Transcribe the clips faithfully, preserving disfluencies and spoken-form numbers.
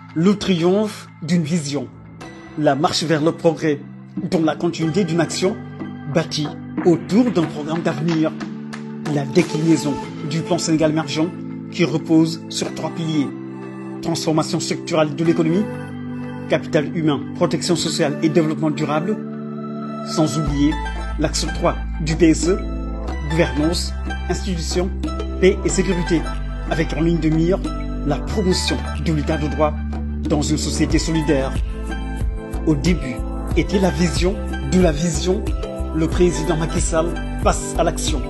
Le triomphe d'une vision, la marche vers le progrès, dont la continuité d'une action bâtie autour d'un programme d'avenir, la déclinaison du plan Sénégal émergent qui repose sur trois piliers: transformation structurelle de l'économie, capital humain, protection sociale et développement durable, sans oublier l'axe trois du P S E, gouvernance, institutions, paix et sécurité, avec en ligne de mire la promotion de l'état de droit dans une société solidaire. Au début était la vision, de la vision, le président Macky Sall passe à l'action.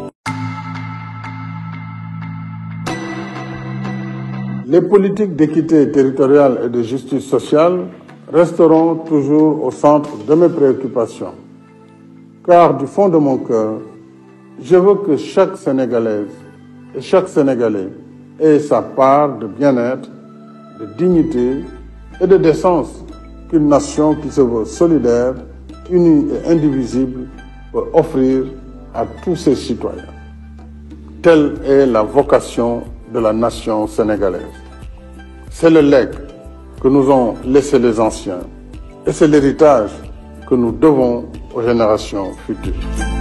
Les politiques d'équité territoriale et de justice sociale resteront toujours au centre de mes préoccupations. Car du fond de mon cœur, je veux que chaque Sénégalaise et chaque Sénégalais ait sa part de bien-être, de dignité et de décence qu'une nation qui se veut solidaire, unie et indivisible peut offrir à tous ses citoyens. Telle est la vocation de la nation sénégalaise. C'est le legs que nous ont laissé les anciens et c'est l'héritage que nous devons aux générations futures.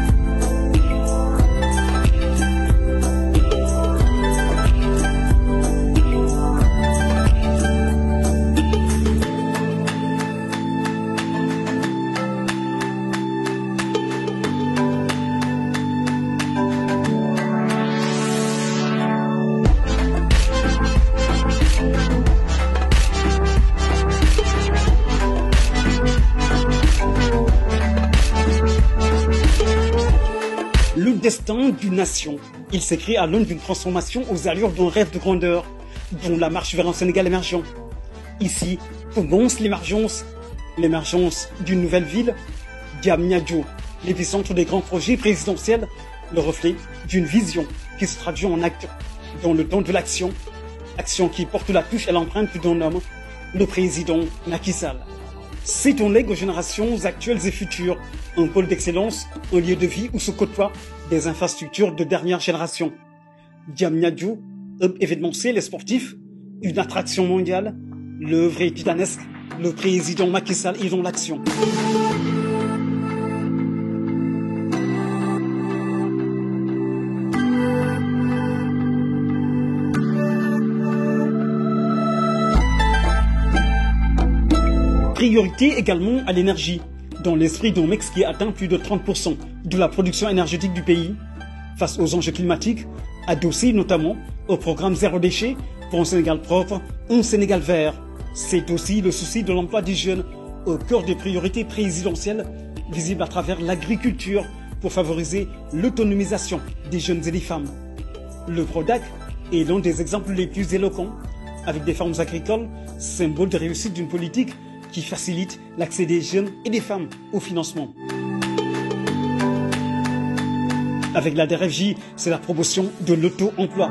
Le destin d'une nation, il s'écrit à l'aune d'une transformation aux allures d'un rêve de grandeur, dont la marche vers un Sénégal émergent. Ici commence l'émergence, l'émergence d'une nouvelle ville, Diamniadio, l'épicentre des grands projets présidentiels, le reflet d'une vision qui se traduit en actes dans le temps de l'action, action qui porte la touche et l'empreinte d'un homme, le président Macky Sall. C'est un legs aux générations actuelles et futures, un pôle d'excellence, un lieu de vie où se côtoient des infrastructures de dernière génération. Diamniadio, hub événementiel et sportif, une attraction mondiale, l'œuvre est titanesque, le président Macky Sall est dans l'action. Priorité également à l'énergie, dans l'esprit d'un mix qui atteint plus de trente pour cent de la production énergétique du pays, face aux enjeux climatiques, adossé notamment au programme Zéro Déchet pour un Sénégal propre, un Sénégal vert. C'est aussi le souci de l'emploi des jeunes au cœur des priorités présidentielles, visibles à travers l'agriculture pour favoriser l'autonomisation des jeunes et des femmes. Le Prodac est l'un des exemples les plus éloquents, avec des fermes agricoles, symbole de réussite d'une politique qui facilite l'accès des jeunes et des femmes au financement. Avec la D R F J, c'est la promotion de l'auto-emploi.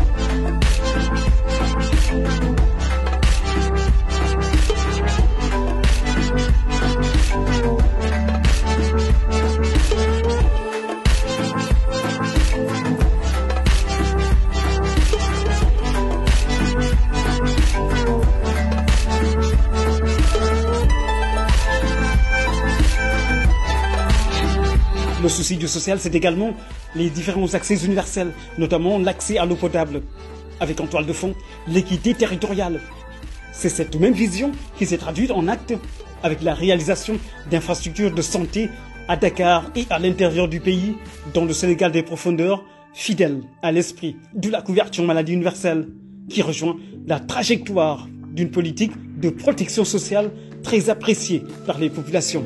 Le souci du social, c'est également les différents accès universels, notamment l'accès à l'eau potable, avec en toile de fond l'équité territoriale. C'est cette même vision qui s'est traduite en actes avec la réalisation d'infrastructures de santé à Dakar et à l'intérieur du pays, dans le Sénégal des profondeurs, fidèle à l'esprit de la couverture maladie universelle, qui rejoint la trajectoire d'une politique de protection sociale très appréciée par les populations.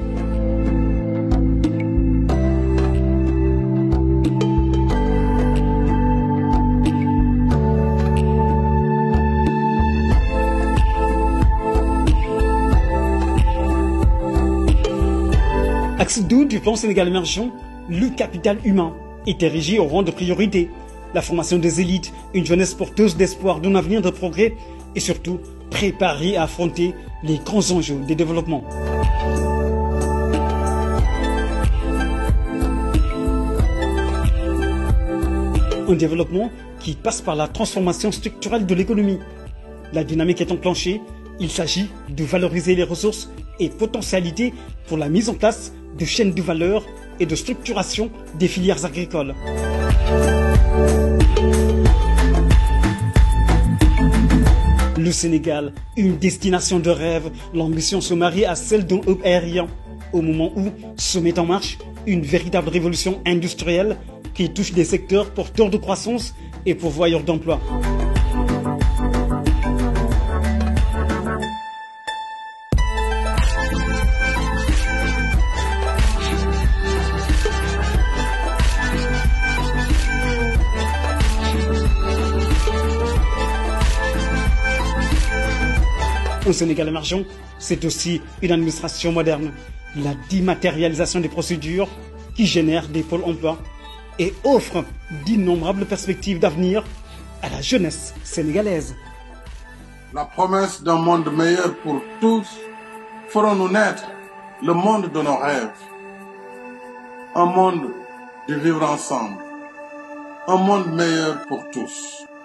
Axe deux du plan Sénégal émergent, le capital humain, est érigé au rang de priorité. La formation des élites, une jeunesse porteuse d'espoir d'un avenir de progrès et surtout préparée à affronter les grands enjeux des développements. Un développement qui passe par la transformation structurelle de l'économie. La dynamique est enclenchée Il s'agit de valoriser les ressources et potentialités pour la mise en place de chaînes de valeur et de structuration des filières agricoles. Le Sénégal, une destination de rêve, l'ambition se marie à celle d'un hub aérien, au moment où se met en marche une véritable révolution industrielle qui touche des secteurs porteurs de croissance et pourvoyeurs d'emplois. Au Sénégal émergent, c'est aussi une administration moderne, la dématérialisation des procédures qui génère des pôles emploi et offre d'innombrables perspectives d'avenir à la jeunesse sénégalaise. La promesse d'un monde meilleur pour tous feront-nous naître le monde de nos rêves. Un monde de vivre ensemble. Un monde meilleur pour tous.